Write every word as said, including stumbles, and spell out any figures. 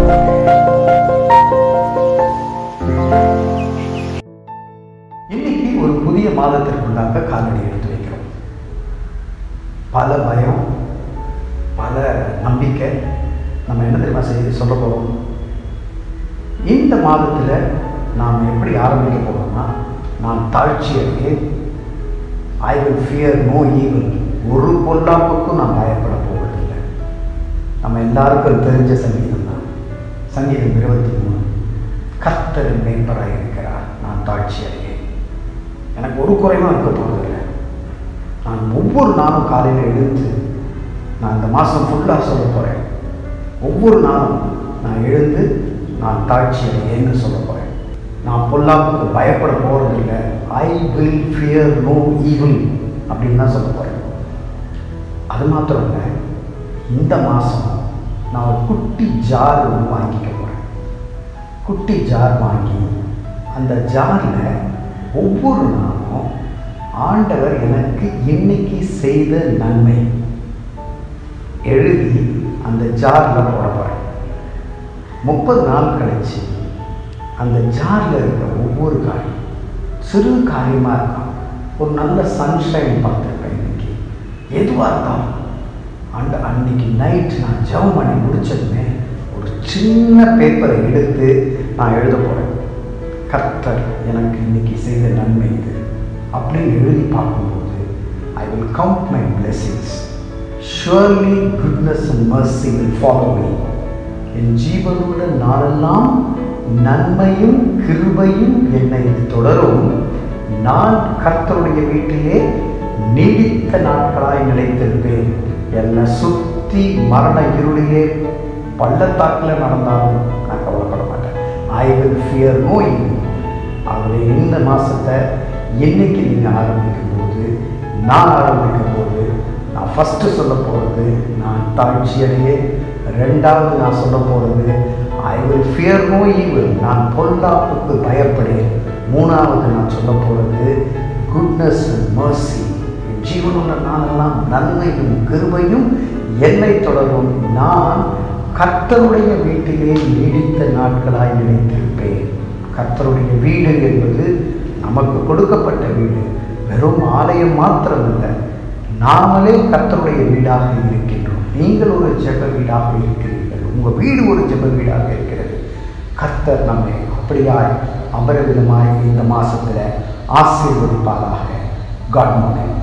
இன்னைக்கு ஒரு புதிய மாதத்திற்குள்ளாக காலடி எடுத்து வைக்கிறோம். பல பயம், பல நம்பிக்கை. நம்ம என்ன தெரியுமா செய்ய சொல்ல போகிறோம்? இந்த மாதத்தில் நாம் எப்படி ஆரம்பிக்க போகிறோம்னா, நான் தாழ்ச்சி அடையேன். I will fear no evil. ஒரு பொல்லாப்புக்கும் நான் பயப்பட போவதில்லை. நம்ம எல்லாருக்கும் தெரிஞ்ச சங்கீதம் தான். சங்கீதம் இருபத்தி மூணு. கர்த்தர் மேய்ப்பராக இருக்கிறார், நான் தாழ்ச்சி அடையேன். எனக்கு ஒரு குறைவும் இருக்க போவதில்லை. நான் ஒவ்வொரு நாளும் காலையில் எழுந்து நான் இந்த மாதம் ஃபுல்லாக சொல்ல போகிறேன். ஒவ்வொரு நாளும் நான் எழுந்து நான் தாழ்ச்சி அடையேன்னு சொல்ல போகிறேன். நான் பொல்லாப்புக்கு பயப்பட போகிறதில்லை. I will fear no evil அப்படின்னு தான் சொல்ல போகிறேன். அது மாத்திரம் இல்லை, இந்த மாதம் நான் ஒரு குட்டி ஜார் ஒன்று வாங்கிக்க போகிறேன். குட்டி ஜார் வாங்கி அந்த ஜாரில் ஒவ்வொரு நாளும் ஆண்டவர் எனக்கு இன்னைக்கு செய்த நன்மை எழுதி அந்த ஜாரில் போட போகிறேன். முப்பது நாள் கழிச்சு அந்த ஜாரில் இருக்கிற ஒவ்வொரு காரியம் சிறு காரியமாக இருக்கும். ஒரு நல்ல சன்ஷைன் பார்த்துருப்பேன். இன்னைக்கு எதுவாக இருந்தாலும் அந்த அன்னைக்கு நைட் நான் ஜெபம் பண்ணி முடிச்சதுமே ஒரு சின்ன பேப்பரை எடுத்து நான் எழுத போகிறேன். கர்த்தர் எனக்கு இன்னைக்கு செய்த நன்மை இது அப்படின்னு எழுதி பார்க்கும்போது I will count my blessings. Surely goodness and mercy will follow me. என் ஜீவனுள்ள நாளெல்லாம் நன்மையும் கிருபையும் என்னை தொடரும். நான் கர்த்தருடைய வீட்டிலே நீடித்த நாட்களாய் நிலைத்திருப்பேன். என்னை சுற்றி மரண இருளிலே பள்ளத்தாக்கில் நடந்தாலும் நான் கவலைப்பட மாட்டேன். I will fear no evil. ஆகவே இந்த மாதத்தை என்னைக்கு நீங்கள் ஆரம்பிக்கும் போது, நான் ஆரம்பிக்கும் போது நான் ஃபஸ்ட்டு சொல்ல போகிறது நான் தாழ்ச்சியடையே. ரெண்டாவது நான் சொல்ல போகிறது I will fear no evil. நான் பொல்லாப்புக்கு பயப்படேன். மூணாவது நான் சொல்ல போகிறது குட்னஸ் அண்ட் மர்சி. ஜீவனுள்ள நாளெல்லாம் நன்மையும் கிருபையும் என்னை தொடரும். நான் கர்த்தருடைய வீட்டிலே நீடித்த நாட்களாய் நிலைத்திருப்பேன். கர்த்தருடைய வீடு என்பது நமக்கு கொடுக்கப்பட்ட வீடு. வெறும் ஆலயம் மாத்திரமல்ல, நாமளே கர்த்தருடைய வீடாக இருக்கின்றோம். நீங்கள் ஒரு ஜெப வீடாக இருக்கிறீர்கள். உங்கள் வீடு ஒரு ஜெப வீடாக இருக்கிறது. கர்த்தர் நம்மை அப்படியாய் அபரிவிதமாய் இந்த மாதத்தில் ஆசீர்வதிப்பாராக. Good morning.